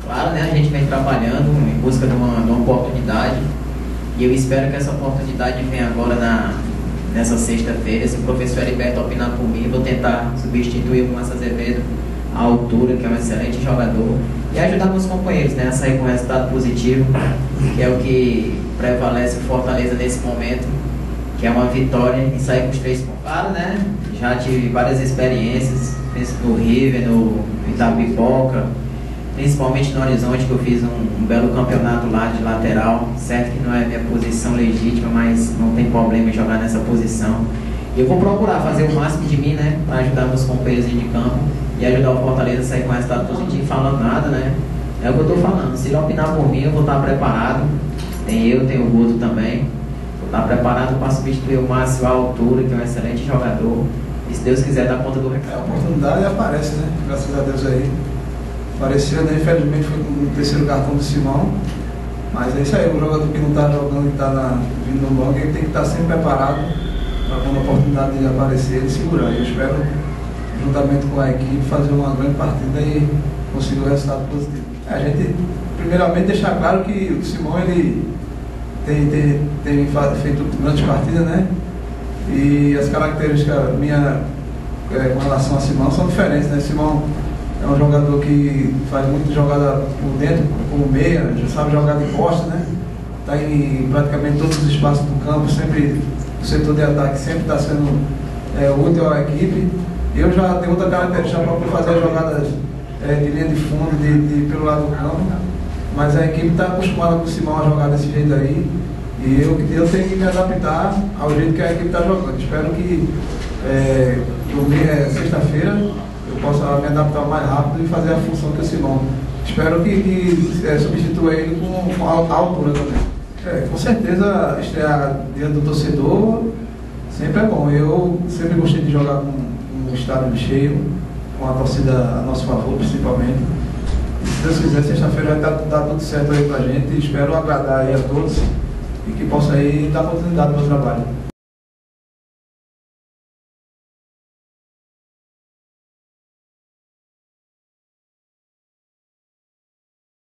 Claro, né? A gente vem trabalhando em busca de uma oportunidade e eu espero que essa oportunidade venha agora nessa sexta-feira. Se o professor Heriberto opinar por mim, vou tentar substituir o Márcio Azevedo à altura, que é um excelente jogador, e ajudar meus companheiros, né, a sair com um resultado positivo, que é o que prevalece o Fortaleza nesse momento, que é uma vitória e sair com os 3 pontos. Claro, né? Já tive várias experiências, no River, no Itapipoca, principalmente no Horizonte, que eu fiz um belo campeonato lá de lateral. Certo que não é minha posição legítima, mas não tem problema em jogar nessa posição. E eu vou procurar fazer o máximo de mim, né, para ajudar meus companheiros de campo e ajudar o Fortaleza a sair com resultado positivo. Falando nada, né? É o que eu estou falando. Se ele opinar por mim, eu vou estar preparado. Tem o Guto também. Vou estar preparado para substituir o Márcio à altura, que é um excelente jogador. E se Deus quiser, dar conta do recado. A oportunidade aparece, né? Graças a Deus aí. Apareceu, né? Infelizmente foi com o terceiro cartão do Simão. Mas é isso aí, o jogador que não está jogando e está vindo no banco, ele tem que estar sempre preparado para quando a oportunidade de aparecer, ele segurar. Eu espero, juntamente com a equipe, fazer uma grande partida e conseguir um resultado positivo. A gente, primeiramente, deixar claro que o Simão, ele tem feito grandes partidas, né? E as características minhas com relação a Simão são diferentes, né? Simão é um jogador que faz muita jogada por dentro, como meia, já sabe jogar de costa, né? Está em praticamente todos os espaços do campo, sempre o setor de ataque sempre está sendo útil à equipe. Eu já tenho outra característica para fazer jogadas de linha de fundo, pelo lado do campo, mas a equipe está acostumada com o Simão a jogar desse jeito aí, e eu tenho que me adaptar ao jeito que a equipe está jogando. Espero que sexta-feira eu possa me adaptar mais rápido e fazer a função que o Simão. Espero que substitua ele com a altura também. Com certeza, estrear diante do torcedor sempre é bom. Eu sempre gostei de jogar com um estádio cheio, com a torcida a nosso favor, principalmente. E, se Deus quiser, sexta-feira vai dar tudo certo aí pra gente. Espero agradar aí a todos e que possa aí dar continuidade no meu trabalho.